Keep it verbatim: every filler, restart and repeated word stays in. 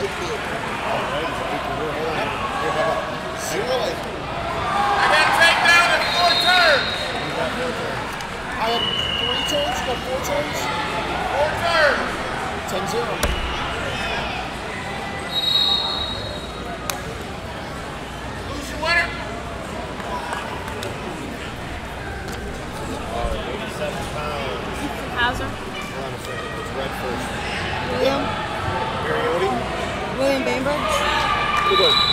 Really? I got takedown in four turns. I have three turns, you got four turns? Four turns. ten zero. Who's your winner? eighty-seven pounds. Hauser. Hold on a second. It's red first. William. Mariotti. William Bainbridge. Who goes?